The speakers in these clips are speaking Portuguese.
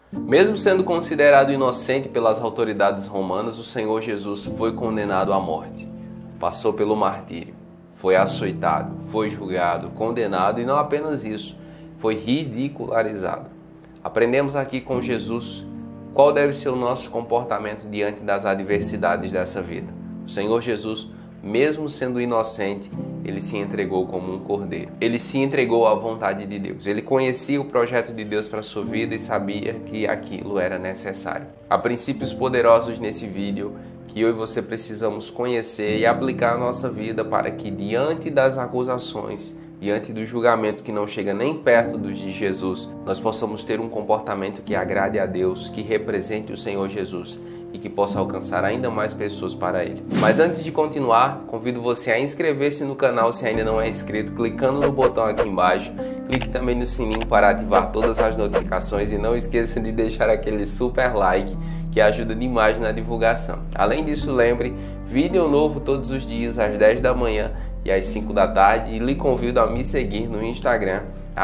Mesmo sendo considerado inocente pelas autoridades romanas, o Senhor Jesus foi condenado à morte. Passou pelo martírio, foi açoitado, foi julgado, condenado e não apenas isso, foi ridicularizado. Aprendemos aqui com Jesus qual deve ser o nosso comportamento diante das adversidades dessa vida. O Senhor Jesus, mesmo sendo inocente, ele se entregou como um cordeiro. Ele se entregou à vontade de Deus. Ele conhecia o projeto de Deus para a sua vida e sabia que aquilo era necessário. Há princípios poderosos nesse vídeo que eu e você precisamos conhecer e aplicar na nossa vida para que diante das acusações, diante dos julgamentos que não chega nem perto dos de Jesus, nós possamos ter um comportamento que agrade a Deus, que represente o Senhor Jesus e que possa alcançar ainda mais pessoas para Ele. Mas antes de continuar, convido você a inscrever-se no canal se ainda não é inscrito, clicando no botão aqui embaixo. Clique também no sininho para ativar todas as notificações e não esqueça de deixar aquele super like que ajuda demais na divulgação. Além disso, lembre, vídeo novo todos os dias às 10 da manhã e às 5 da tarde e lhe convido a me seguir no Instagram,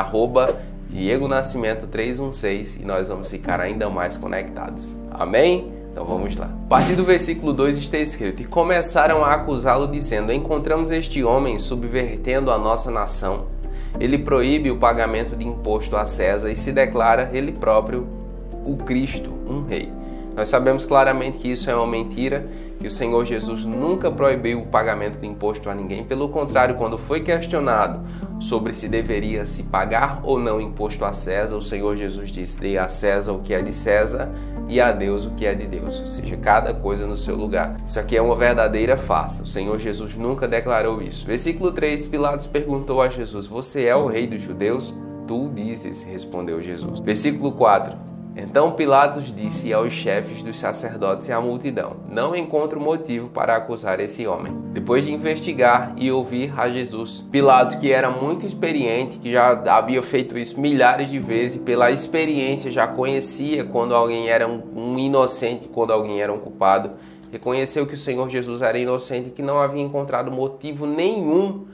@DiegoNascimento316 e nós vamos ficar ainda mais conectados. Amém? Então vamos lá. A partir do versículo 2 está escrito: E começaram a acusá-lo dizendo: Encontramos este homem subvertendo a nossa nação. Ele proíbe o pagamento de imposto a César e se declara ele próprio o Cristo, um rei. Nós sabemos claramente que isso é uma mentira, que o Senhor Jesus nunca proibiu o pagamento de imposto a ninguém. Pelo contrário, quando foi questionado sobre se deveria se pagar ou não imposto a César, o Senhor Jesus disse: dê a César o que é de César e a Deus o que é de Deus, ou seja, cada coisa no seu lugar. Isso aqui é uma verdadeira farsa. O Senhor Jesus nunca declarou isso. Versículo 3, Pilatos perguntou a Jesus: Você é o rei dos judeus? Tu dizes, respondeu Jesus. Versículo 4, Então Pilatos disse aos chefes dos sacerdotes e à multidão: Não encontro motivo para acusar esse homem. Depois de investigar e ouvir a Jesus, Pilatos, que era muito experiente, que já havia feito isso milhares de vezes, pela experiência já conhecia quando alguém era um inocente, quando alguém era um culpado, reconheceu que o Senhor Jesus era inocente e que não havia encontrado motivo nenhum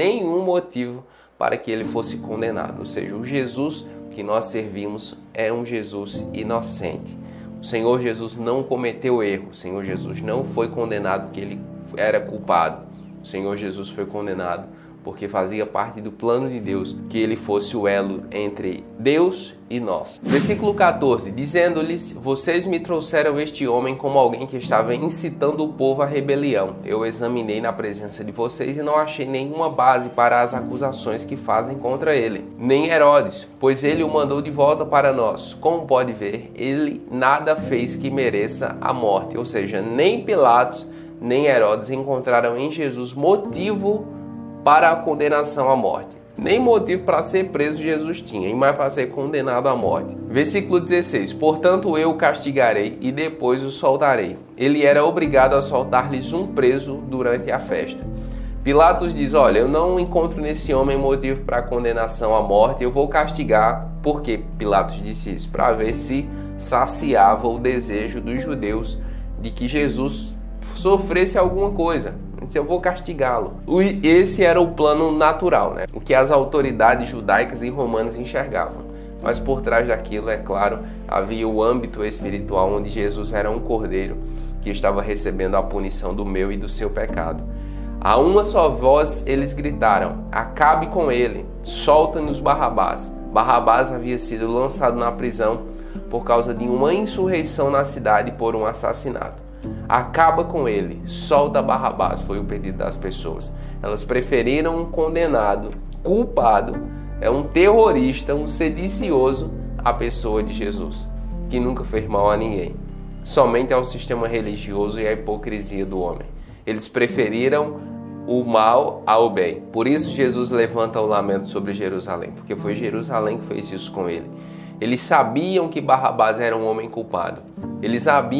motivo para que ele fosse condenado. Ou seja, o Jesus que nós servimos é um Jesus inocente. O Senhor Jesus não cometeu erro. O Senhor Jesus não foi condenado porque ele era culpado. O Senhor Jesus foi condenado porque fazia parte do plano de Deus que ele fosse o elo entre Deus e nós. Versículo 14, dizendo-lhes: Vocês me trouxeram este homem como alguém que estava incitando o povo à rebelião. Eu examinei na presença de vocês e não achei nenhuma base para as acusações que fazem contra ele. Nem Herodes, pois ele o mandou de volta para nós. Como pode ver, ele nada fez que mereça a morte. Ou seja, nem Pilatos, nem Herodes encontraram em Jesus motivo para a condenação à morte. Nem motivo para ser preso Jesus tinha, e mais para ser condenado à morte. Versículo 16. Portanto eu o castigarei e depois o soltarei. Ele era obrigado a soltar-lhes um preso durante a festa. Pilatos diz: olha, eu não encontro nesse homem motivo para condenação à morte, eu vou castigar. Por que Pilatos disse isso? Para ver se saciava o desejo dos judeus de que Jesus sofresse alguma coisa. Eu vou castigá-lo. Esse era o plano natural, né? O que as autoridades judaicas e romanas enxergavam. Mas por trás daquilo, é claro, havia o âmbito espiritual onde Jesus era um cordeiro que estava recebendo a punição do meu e do seu pecado. A uma só voz eles gritaram: acabe com ele, solta-nos Barrabás. Barrabás havia sido lançado na prisão por causa de uma insurreição na cidade por um assassinato. Acaba com ele, solta Barrabás, foi o pedido das pessoas. Elas preferiram um condenado, culpado, um terrorista, um sedicioso, à pessoa de Jesus, que nunca fez mal a ninguém, somente ao sistema religioso e à hipocrisia do homem. Eles preferiram o mal ao bem. Por isso Jesus levanta o lamento sobre Jerusalém, porque foi Jerusalém que fez isso com ele. Eles sabiam que Barrabás era um homem culpado. Eles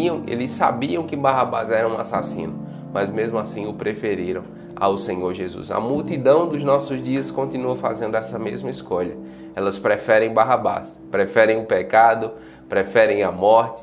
sabiam que Barrabás era um assassino, mas mesmo assim o preferiram ao Senhor Jesus. A multidão dos nossos dias continua fazendo essa mesma escolha. Elas preferem Barrabás, preferem o pecado, preferem a morte,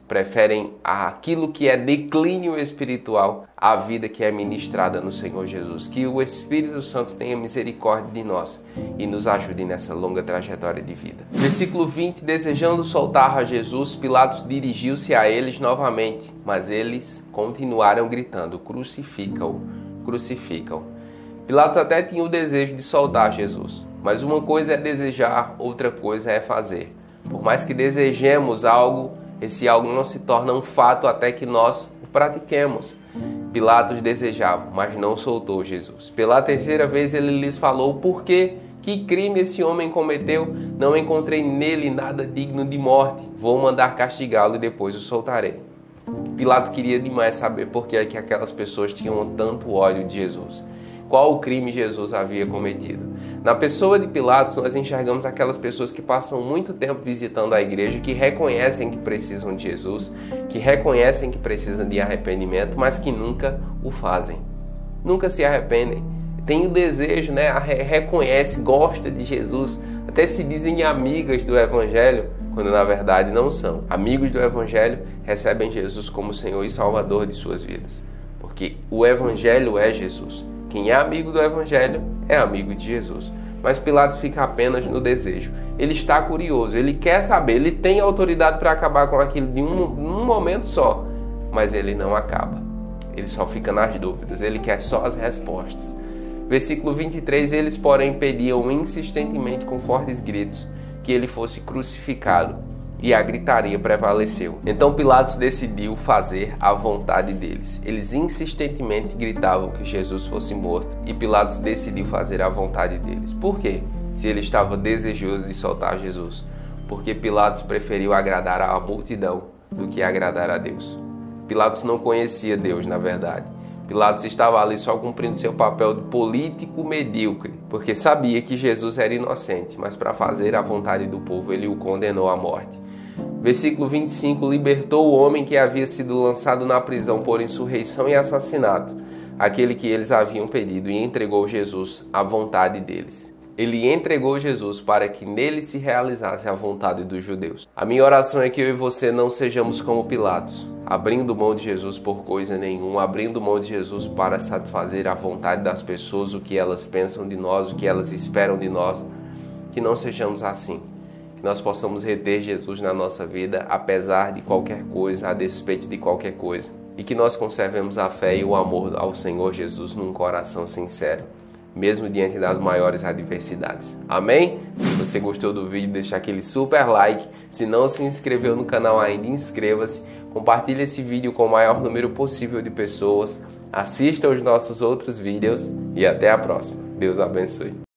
preferem aquilo que é declínio espiritual à vida que é ministrada no Senhor Jesus. Que o Espírito Santo tenha misericórdia de nós e nos ajude nessa longa trajetória de vida. Versículo 20, desejando soltar a Jesus, Pilatos dirigiu-se a eles novamente, mas eles continuaram gritando, crucifica-o, crucifica-o. Pilatos até tinha o desejo de soltar Jesus, mas uma coisa é desejar, outra coisa é fazer. Por mais que desejemos algo, esse algo não se torna um fato até que nós o pratiquemos. Pilatos desejava, mas não soltou Jesus. Pela terceira vez ele lhes falou: por quê? Que crime esse homem cometeu? Não encontrei nele nada digno de morte. Vou mandar castigá-lo e depois o soltarei. Pilatos queria demais saber por que aquelas pessoas tinham tanto ódio de Jesus. Qual o crime Jesus havia cometido? Na pessoa de Pilatos, nós enxergamos aquelas pessoas que passam muito tempo visitando a igreja, que reconhecem que precisam de Jesus, que reconhecem que precisam de arrependimento, mas que nunca o fazem. Nunca se arrependem. Tem o desejo, reconhece, gosta de Jesus, até se dizem amigas do Evangelho, quando na verdade não são. Amigos do Evangelho recebem Jesus como Senhor e Salvador de suas vidas, porque o Evangelho é Jesus. Quem é amigo do Evangelho é amigo de Jesus. Mas Pilatos fica apenas no desejo. Ele está curioso, ele quer saber, ele tem autoridade para acabar com aquilo de um momento só. Mas ele não acaba. Ele só fica nas dúvidas, ele quer só as respostas. Versículo 23, eles porém pediam insistentemente com fortes gritos que ele fosse crucificado. E a gritaria prevaleceu. Então Pilatos decidiu fazer a vontade deles. Eles insistentemente gritavam que Jesus fosse morto. E Pilatos decidiu fazer a vontade deles. Por quê? Se ele estava desejoso de soltar Jesus. Porque Pilatos preferiu agradar à multidão do que agradar a Deus. Pilatos não conhecia Deus, na verdade. Pilatos estava ali só cumprindo seu papel de político medíocre, porque sabia que Jesus era inocente, mas para fazer a vontade do povo ele o condenou à morte. Versículo 25, libertou o homem que havia sido lançado na prisão por insurreição e assassinato, aquele que eles haviam pedido, e entregou Jesus à vontade deles. Ele entregou Jesus para que nele se realizasse a vontade dos judeus. A minha oração é que eu e você não sejamos como Pilatos, abrindo mão de Jesus por coisa nenhuma, abrindo mão de Jesus para satisfazer a vontade das pessoas, o que elas pensam de nós, o que elas esperam de nós. Que não sejamos assim. Que nós possamos reter Jesus na nossa vida, apesar de qualquer coisa, a despeito de qualquer coisa. E que nós conservemos a fé e o amor ao Senhor Jesus num coração sincero, mesmo diante das maiores adversidades. Amém? Se você gostou do vídeo, deixa aquele super like. Se não se inscreveu no canal ainda, inscreva-se. Compartilhe esse vídeo com o maior número possível de pessoas. Assista aos nossos outros vídeos e até a próxima. Deus abençoe.